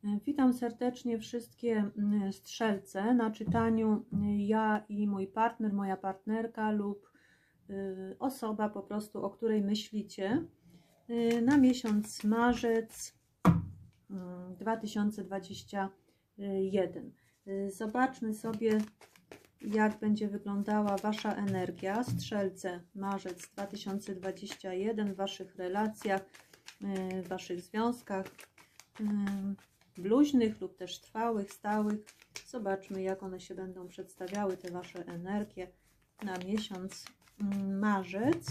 Witam serdecznie wszystkie strzelce na czytaniu ja i mój partner, moja partnerka lub osoba po prostu, o której myślicie na miesiąc marzec 2021. Zobaczmy sobie, jak będzie wyglądała Wasza energia, strzelce, marzec 2021 w Waszych relacjach, w Waszych związkach luźnych lub też trwałych, stałych. Zobaczmy, jak one się będą przedstawiały, te Wasze energie na miesiąc marzec.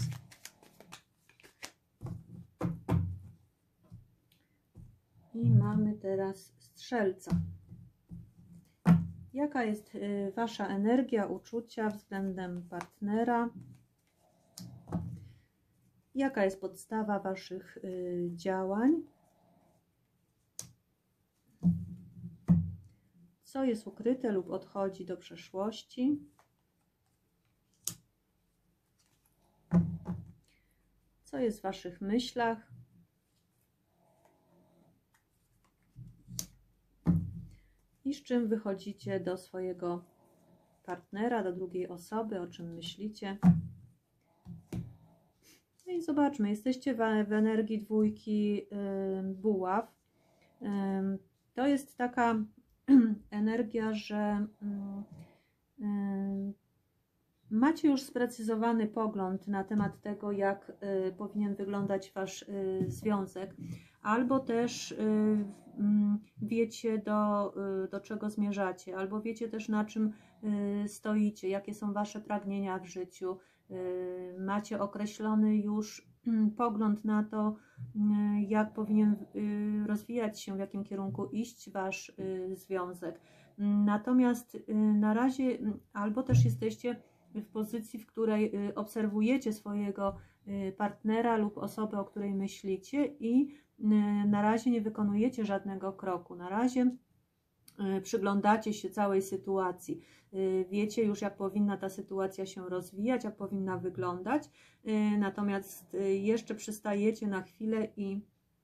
I mamy teraz strzelca. Jaka jest Wasza energia, uczucia względem partnera? Jaka jest podstawa Waszych działań? Co jest ukryte lub odchodzi do przeszłości? Co jest w Waszych myślach? I z czym wychodzicie do swojego partnera, do drugiej osoby, o czym myślicie? No i zobaczmy, jesteście w energii dwójki buław. To jest taka energia, że macie już sprecyzowany pogląd na temat tego, jak powinien wyglądać Wasz związek, albo też wiecie, do czego zmierzacie, albo wiecie też, na czym stoicie, jakie są Wasze pragnienia w życiu. Macie określony już pogląd na to, jak powinien rozwijać się, w jakim kierunku iść Wasz związek. Natomiast na razie, albo też jesteście w pozycji, w której obserwujecie swojego partnera lub osobę, o której myślicie, i na razie nie wykonujecie żadnego kroku. Na razie przyglądacie się całej sytuacji. Wiecie już, jak powinna ta sytuacja się rozwijać, jak powinna wyglądać, natomiast jeszcze przystajecie na chwilę i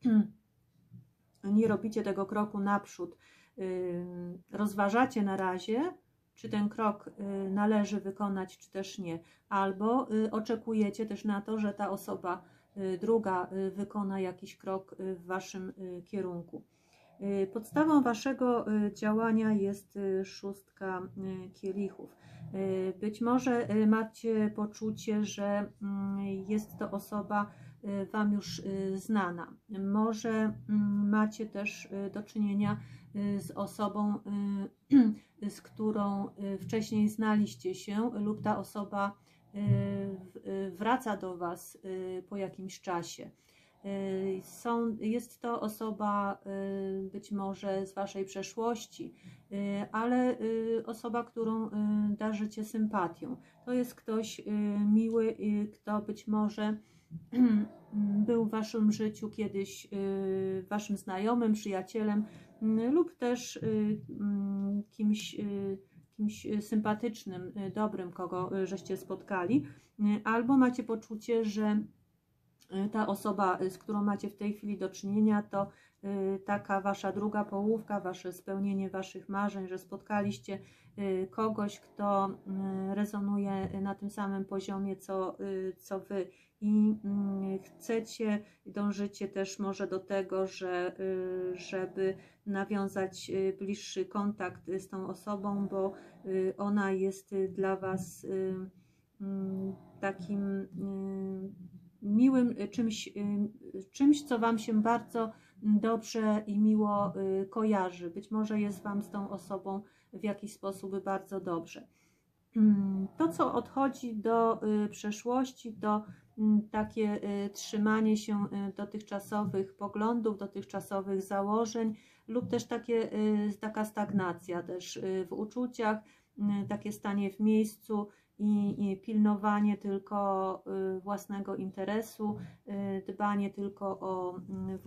nie robicie tego kroku naprzód. Rozważacie na razie, czy ten krok należy wykonać, czy też nie. Albo oczekujecie też na to, że ta osoba druga wykona jakiś krok w Waszym kierunku. Podstawą Waszego działania jest szóstka kielichów. Być może macie poczucie, że jest to osoba Wam już znana. Może macie też do czynienia z osobą, z którą wcześniej znaliście się, lub ta osoba wraca do Was po jakimś czasie. Jest to osoba być może z Waszej przeszłości, ale osoba, którą darzycie sympatią. To jest ktoś miły, kto być może był w Waszym życiu kiedyś Waszym znajomym, przyjacielem, lub też kimś sympatycznym, dobrym, kogo żeście spotkali, albo macie poczucie, że ta osoba, z którą macie w tej chwili do czynienia, to taka Wasza druga połówka, Wasze spełnienie Waszych marzeń, że spotkaliście kogoś, kto rezonuje na tym samym poziomie, co Wy, i chcecie, dążycie też może do tego, żeby nawiązać bliższy kontakt z tą osobą, bo ona jest dla Was takim miłym czymś, co Wam się bardzo dobrze i miło kojarzy. Być może jest Wam z tą osobą w jakiś sposób bardzo dobrze. To, co odchodzi do przeszłości, to takie trzymanie się dotychczasowych poglądów, dotychczasowych założeń, lub też taka stagnacja też w uczuciach, takie stanie w miejscu i pilnowanie tylko własnego interesu, dbanie tylko o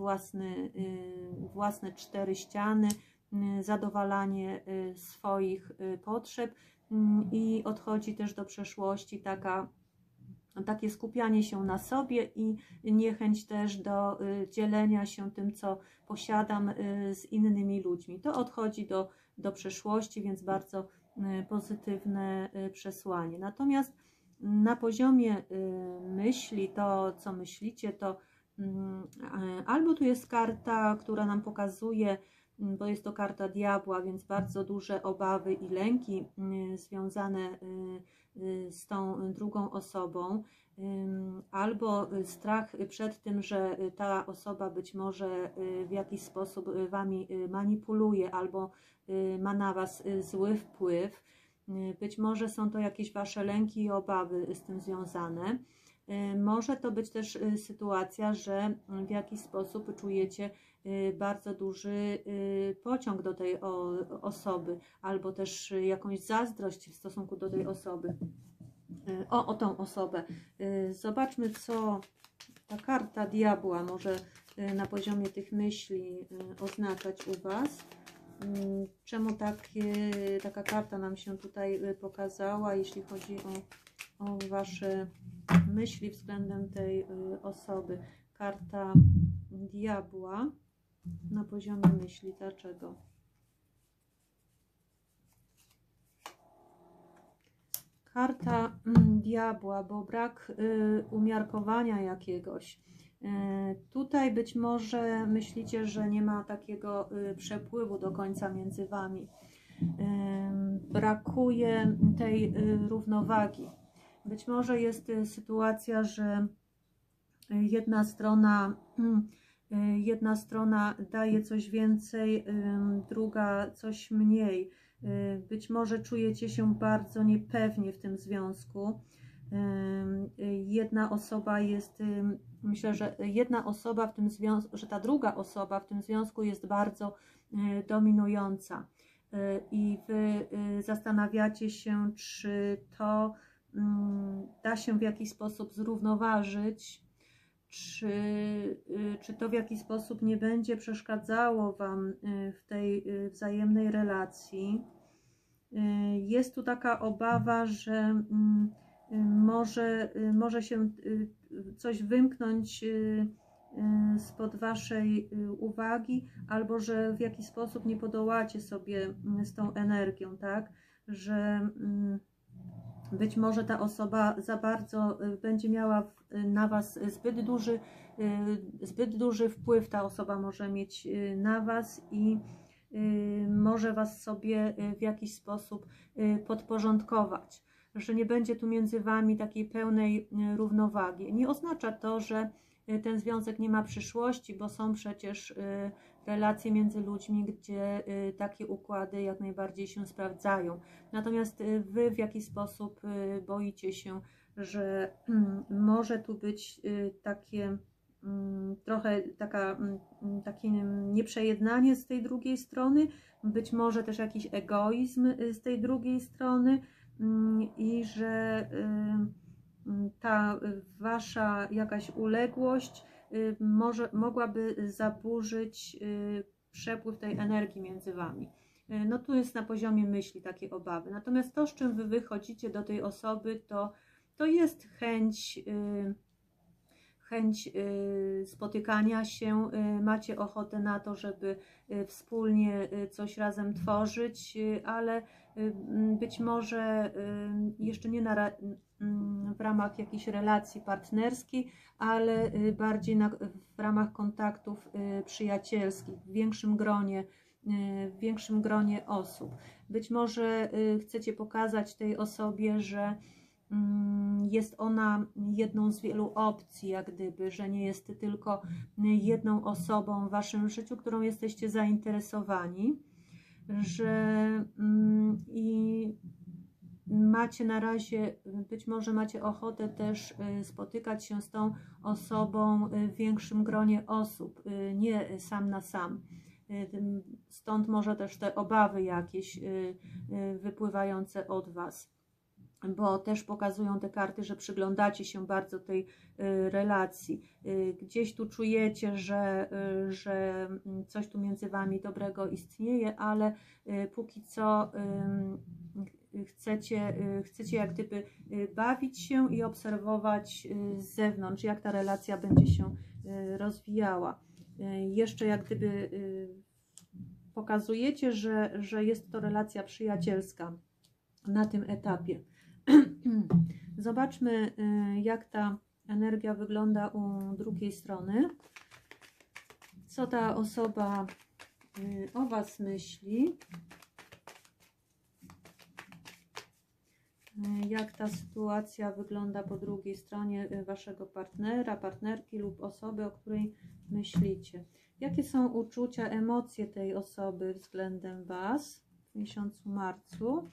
własne cztery ściany, zadowalanie swoich potrzeb, i odchodzi też do przeszłości taka takie skupianie się na sobie i niechęć też do dzielenia się tym, co posiadam, z innymi ludźmi. To odchodzi do przeszłości, więc bardzo pozytywne przesłanie. Natomiast na poziomie myśli, to co myślicie, to albo tu jest karta, która nam pokazuje, bo jest to karta diabła, więc bardzo duże obawy i lęki związane z tą drugą osobą, albo strach przed tym, że ta osoba być może w jakiś sposób wami manipuluje, albo ma na was zły wpływ. Być może są to jakieś wasze lęki i obawy z tym związane. Może to być też sytuacja, że w jakiś sposób czujecie bardzo duży pociąg do tej osoby, albo też jakąś zazdrość w stosunku do tej osoby, o tą osobę. Zobaczmy, co ta karta diabła może na poziomie tych myśli oznaczać u Was. Czemu taka karta nam się tutaj pokazała, jeśli chodzi o Wasze myśli względem tej osoby. Karta diabła na poziomie myśli. Dlaczego? Karta diabła, bo brak umiarkowania jakiegoś. Tutaj być może myślicie, że nie ma takiego przepływu do końca między Wami. Brakuje tej równowagi. Być może jest sytuacja, że jedna strona daje coś więcej, druga coś mniej. Być może czujecie się bardzo niepewnie w tym związku. Jedna osoba jest, myślę, że jedna osoba w tym związku, że ta druga osoba w tym związku jest bardzo dominująca. I Wy zastanawiacie się, czy to da się w jakiś sposób zrównoważyć, czy to w jakiś sposób nie będzie przeszkadzało Wam w tej wzajemnej relacji. Jest tu taka obawa, że może się coś wymknąć spod Waszej uwagi, albo że w jakiś sposób nie podołacie sobie z tą energią, tak? Że być może ta osoba za bardzo będzie miała na Was zbyt duży wpływ, ta osoba może mieć na Was i może Was sobie w jakiś sposób podporządkować, że nie będzie tu między Wami takiej pełnej równowagi. Nie oznacza to, że ten związek nie ma przyszłości, bo są przecież relacje między ludźmi, gdzie takie układy jak najbardziej się sprawdzają. Natomiast Wy w jakiś sposób boicie się, że może tu być takie nieprzejednanie z tej drugiej strony, być może też jakiś egoizm z tej drugiej strony i że ta Wasza jakaś uległość mogłaby zaburzyć przepływ tej energii między Wami. No tu jest na poziomie myśli takie obawy. Natomiast to, z czym Wy wychodzicie do tej osoby, to jest chęć spotykania się, macie ochotę na to, żeby wspólnie coś razem tworzyć, ale być może jeszcze nie w ramach jakiejś relacji partnerskiej, ale bardziej w ramach kontaktów przyjacielskich, w większym gronie osób. Być może chcecie pokazać tej osobie, że jest ona jedną z wielu opcji, jak gdyby, że nie jest tylko jedną osobą w Waszym życiu, którą jesteście zainteresowani, że i macie na razie, być może macie ochotę też spotykać się z tą osobą w większym gronie osób, nie sam na sam. Stąd może też te obawy jakieś wypływające od Was, bo też pokazują te karty, że przyglądacie się bardzo tej relacji. Gdzieś tu czujecie, że coś tu między Wami dobrego istnieje, ale póki co chcecie jak gdyby bawić się i obserwować z zewnątrz, jak ta relacja będzie się rozwijała. Jeszcze jak gdyby pokazujecie, że jest to relacja przyjacielska na tym etapie. Zobaczmy, jak ta energia wygląda u drugiej strony. Co ta osoba o Was myśli? Jak ta sytuacja wygląda po drugiej stronie Waszego partnera, partnerki lub osoby, o której myślicie? Jakie są uczucia, emocje tej osoby względem Was w miesiącu marcu?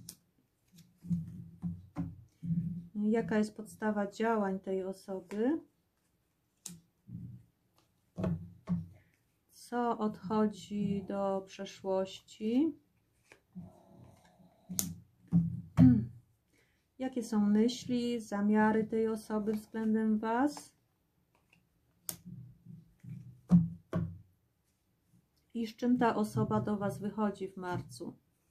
Jaka jest podstawa działań tej osoby? Co odchodzi do przeszłości? Jakie są myśli, zamiary tej osoby względem Was? I z czym ta osoba do Was wychodzi w marcu?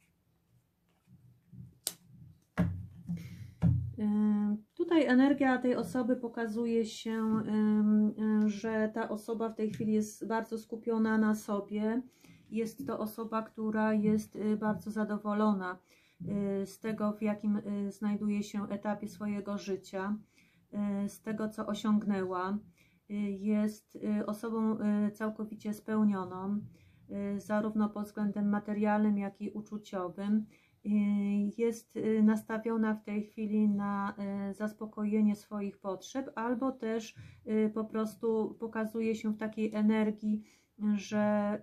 Tutaj energia tej osoby pokazuje się, że ta osoba w tej chwili jest bardzo skupiona na sobie. Jest to osoba, która jest bardzo zadowolona z tego, w jakim znajduje się etapie swojego życia, z tego, co osiągnęła. Jest osobą całkowicie spełnioną, zarówno pod względem materialnym, jak i uczuciowym. Jest nastawiona w tej chwili na zaspokojenie swoich potrzeb, albo też po prostu pokazuje się w takiej energii, że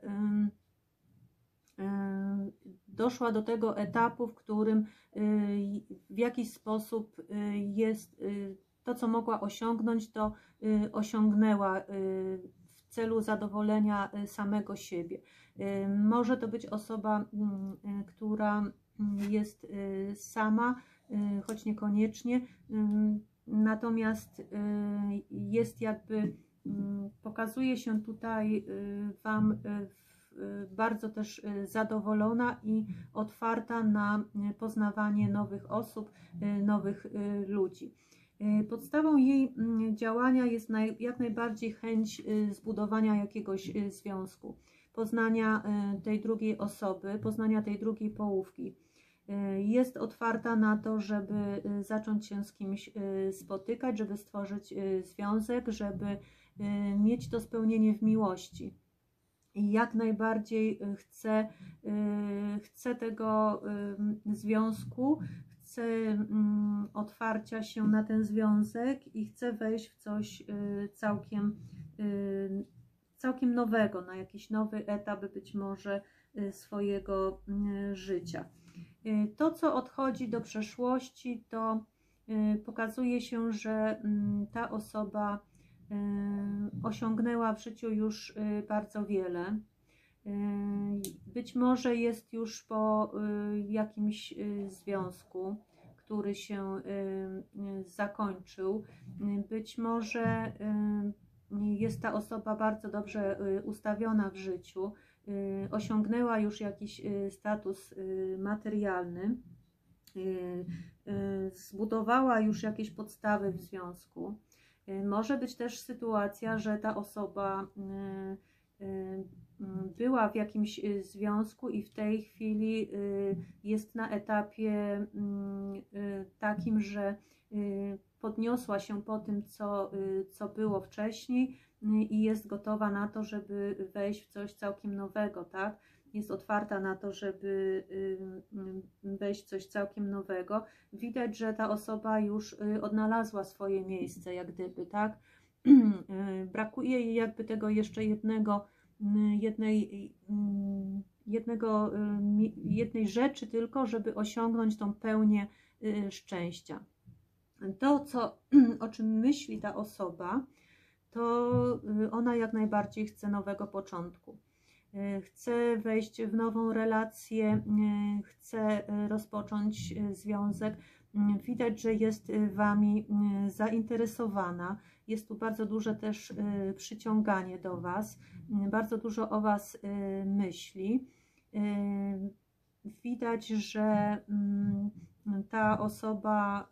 doszła do tego etapu, w którym w jakiś sposób jest to, co mogła osiągnąć, to osiągnęła w celu zadowolenia samego siebie. Może to być osoba, która jest sama, choć niekoniecznie, natomiast jest jakby, pokazuje się tutaj Wam bardzo też zadowolona i otwarta na poznawanie nowych osób, nowych ludzi. Podstawą jej działania jest jak najbardziej chęć zbudowania jakiegoś związku, poznania tej drugiej osoby, poznania tej drugiej połówki. Jest otwarta na to, żeby zacząć się z kimś spotykać, żeby stworzyć związek, żeby mieć to spełnienie w miłości. I jak najbardziej chce tego związku, chce otwarcia się na ten związek i chce wejść w coś całkiem nowego, na jakiś nowy etap być może swojego życia. To, co odchodzi do przeszłości, to pokazuje się, że ta osoba osiągnęła w życiu już bardzo wiele. Być może jest już po jakimś związku, który się zakończył. Być może jest ta osoba bardzo dobrze ustawiona w życiu, osiągnęła już jakiś status materialny, zbudowała już jakieś podstawy w związku. Może być też sytuacja, że ta osoba była w jakimś związku i w tej chwili jest na etapie takim, że podniosła się po tym, co było wcześniej i jest gotowa na to, żeby wejść w coś całkiem nowego, tak? Jest otwarta na to, żeby wejść w coś całkiem nowego. Widać, że ta osoba już odnalazła swoje miejsce, jak gdyby, tak? Brakuje jej jakby tego jeszcze jednej rzeczy tylko, żeby osiągnąć tą pełnię szczęścia. To, o czym myśli ta osoba, to ona jak najbardziej chce nowego początku. Chce wejść w nową relację, chce rozpocząć związek. Widać, że jest Wami zainteresowana. Jest tu bardzo duże też przyciąganie do Was. Bardzo dużo o Was myśli. widać, że ta osoba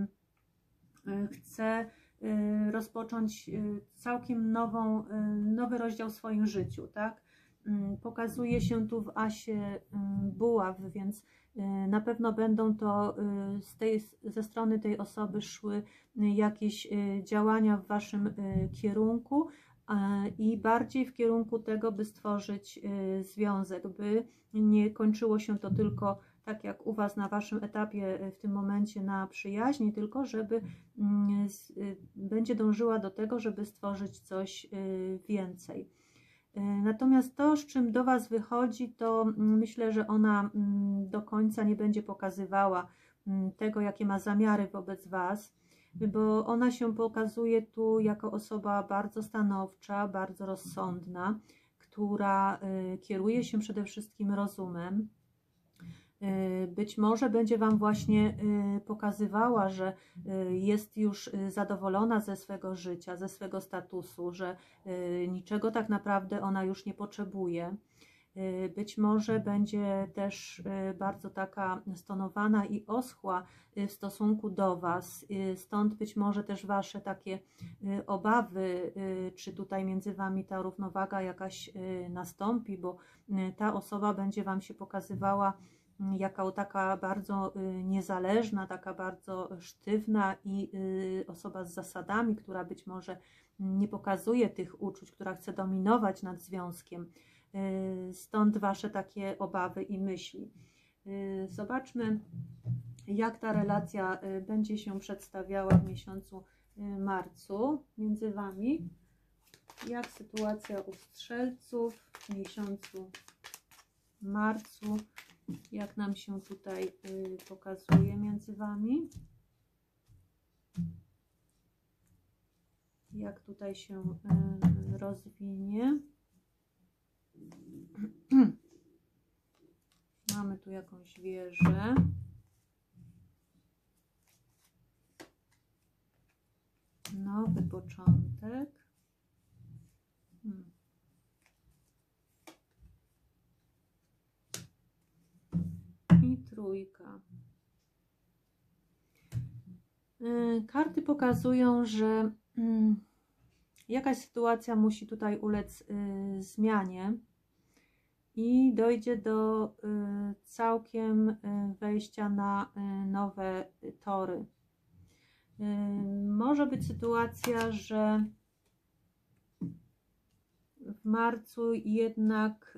chce rozpocząć całkiem nowy rozdział w swoim życiu, tak? Pokazuje się tu w asie buław, więc na pewno będą to ze strony tej osoby szły jakieś działania w waszym kierunku i bardziej w kierunku tego, by stworzyć związek, by nie kończyło się to tylko tak jak u was na waszym etapie w tym momencie na przyjaźni, tylko żeby będzie dążyła do tego, żeby stworzyć coś więcej. Natomiast to, z czym do was wychodzi, to myślę, że ona do końca nie będzie pokazywała tego, jakie ma zamiary wobec was, bo ona się pokazuje tu jako osoba bardzo stanowcza, bardzo rozsądna, która kieruje się przede wszystkim rozumem. Być może będzie wam właśnie pokazywała, że jest już zadowolona ze swego życia, ze swego statusu, że niczego tak naprawdę ona już nie potrzebuje. Być może będzie też bardzo taka stonowana i oschła w stosunku do was, stąd być może też wasze takie obawy, czy tutaj między wami ta równowaga jakaś nastąpi, bo ta osoba będzie wam się pokazywała jako taka bardzo niezależna, taka bardzo sztywna i osoba z zasadami, która być może nie pokazuje tych uczuć, która chce dominować nad związkiem. Stąd wasze takie obawy i myśli. Zobaczmy, jak ta relacja będzie się przedstawiała w miesiącu marcu między wami. Jak sytuacja u strzelców w miesiącu marcu, jak nam się tutaj pokazuje między wami. Jak tutaj się rozwinie. Mamy tu jakąś wieżę. Nowy początek. I trójka. Karty pokazują, że jakaś sytuacja musi tutaj ulec zmianie i dojdzie do całkiem wejścia na nowe tory. Może być sytuacja, że w marcu jednak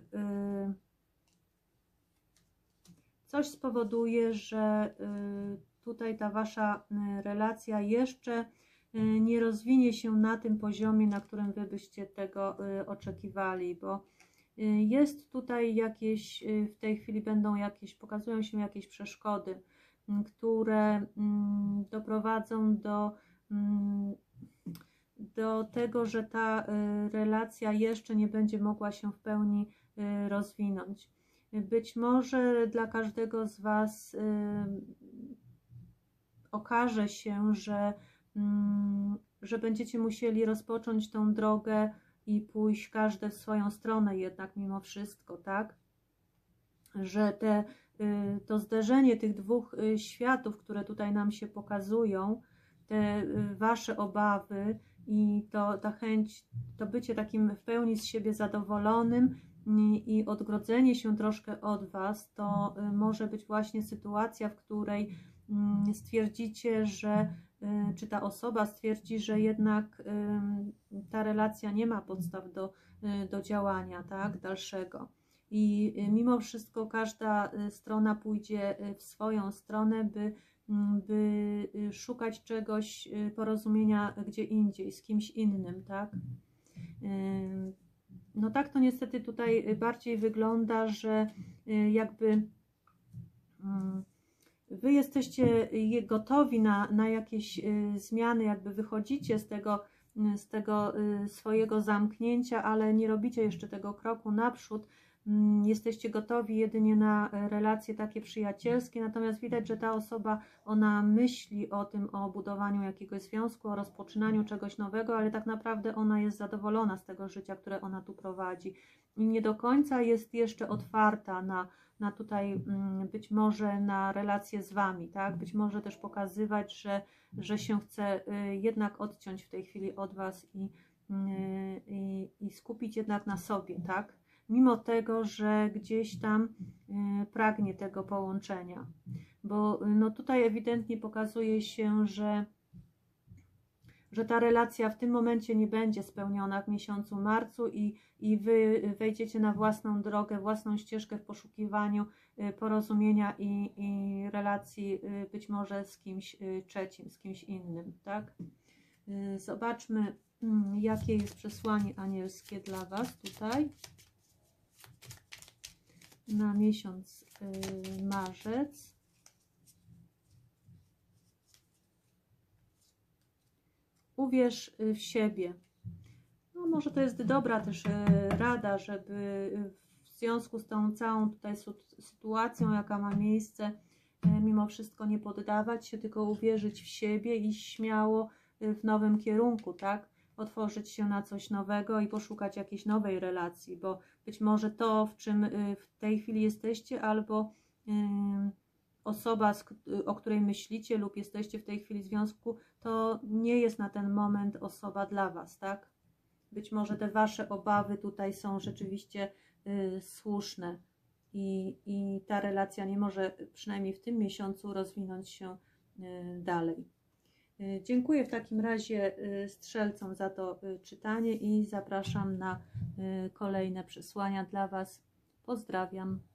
coś spowoduje, że tutaj ta wasza relacja jeszcze nie rozwinie się na tym poziomie, na którym wy byście tego oczekiwali, bo jest tutaj jakieś, w tej chwili pokazują się jakieś przeszkody, które doprowadzą do tego, że ta relacja jeszcze nie będzie mogła się w pełni rozwinąć. Być może dla każdego z was okaże się, że będziecie musieli rozpocząć tą drogę i pójść każde w swoją stronę jednak mimo wszystko, tak? Że to zderzenie tych dwóch światów, które tutaj nam się pokazują, te wasze obawy i ta chęć, to bycie takim w pełni z siebie zadowolonym i odgrodzenie się troszkę od was, to może być właśnie sytuacja, w której stwierdzicie, czy ta osoba stwierdzi, że jednak ta relacja nie ma podstaw do działania, tak, dalszego. I mimo wszystko każda strona pójdzie w swoją stronę, by szukać czegoś, porozumienia gdzie indziej, z kimś innym, tak. No tak to niestety tutaj bardziej wygląda, że jakby wy jesteście gotowi na jakieś zmiany, jakby wychodzicie z tego swojego zamknięcia, ale nie robicie jeszcze tego kroku naprzód, jesteście gotowi jedynie na relacje takie przyjacielskie, natomiast widać, że ta osoba, ona myśli o tym, o budowaniu jakiegoś związku, o rozpoczynaniu czegoś nowego, ale tak naprawdę ona jest zadowolona z tego życia, które ona tu prowadzi i nie do końca jest jeszcze otwarta na tutaj być może na relacje z Wami, tak? Być może też pokazywać, że się chce jednak odciąć w tej chwili od Was i skupić jednak na sobie, tak? Mimo tego, że gdzieś tam pragnie tego połączenia. Bo no tutaj ewidentnie pokazuje się, że ta relacja w tym momencie nie będzie spełniona w miesiącu marcu i Wy wejdziecie na własną drogę, własną ścieżkę w poszukiwaniu porozumienia i relacji być może z kimś trzecim, z kimś innym, tak? Zobaczmy, jakie jest przesłanie anielskie dla Was tutaj na miesiąc marzec. Uwierz w siebie. No może to jest dobra też rada, żeby w związku z tą całą tutaj sytuacją, jaka ma miejsce, mimo wszystko nie poddawać się, tylko uwierzyć w siebie i śmiało w nowym kierunku, tak? Otworzyć się na coś nowego i poszukać jakiejś nowej relacji, bo być może to, w czym w tej chwili jesteście, albo osoba, o której myślicie lub jesteście w tej chwili w związku, to nie jest na ten moment osoba dla Was, tak? Być może te Wasze obawy tutaj są rzeczywiście słuszne i ta relacja nie może przynajmniej w tym miesiącu rozwinąć się dalej. Dziękuję w takim razie strzelcom za to czytanie i zapraszam na kolejne przesłania dla Was. Pozdrawiam.